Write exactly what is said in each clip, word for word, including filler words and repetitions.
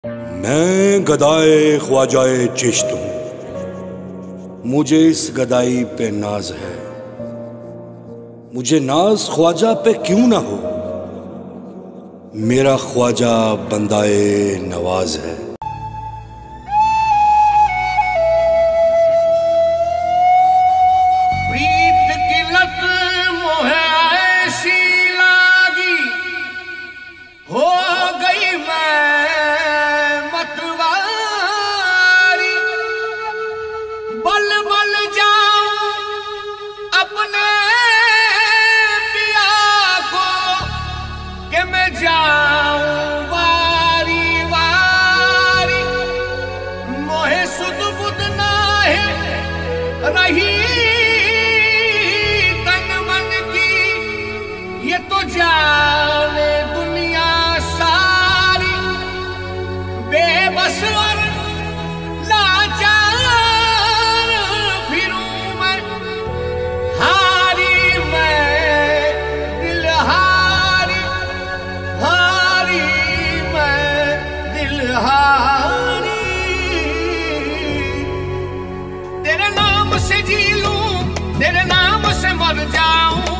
मैं गदाए ख्वाजाए चिश्त हूँ, मुझे इस गदाई पे नाज है। मुझे नाज ख्वाजा पे क्यों ना हो, मेरा ख्वाजा बंदाए नवाज है। बल बल जाऊं अपने पिया को कि मैं जाऊं वारी वारी। मोहे सुध बुध नाहे रही तन मन की, ये तो जाने दुनिया सारी। बेबस और लाचार तेरे नाम से जी लूं, तेरे नाम से मर जाऊं।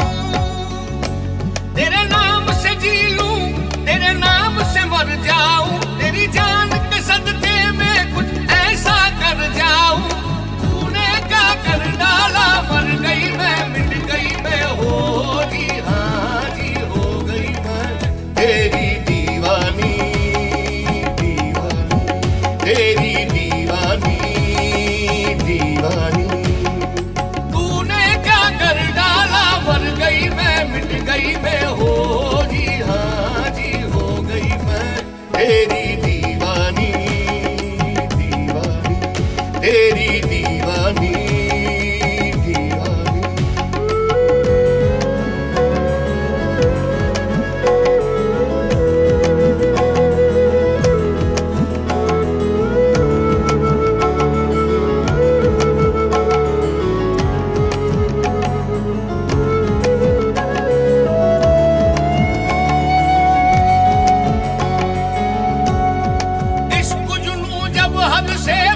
तेरे नाम से जी लूं, तेरे नाम से मर जाऊं। तेरी जान के सदके में कुछ ऐसा कर जाऊं। तूने क्या कर डाला, मर गई मैं, मिट गई मैं। हो जी हाँ जी, हो गई मैं तेरी दीवानी, दीवानी तेरी दीवानी, दीवानी। तूने क्या कर डाला, मर गई मैं, मिट गई मैं। हो जी हाँ जी, हो गई मैं तेरी दीवानी, दीवानी तेरी दीवानी, दीवानी। इश्क जुनून जब हद से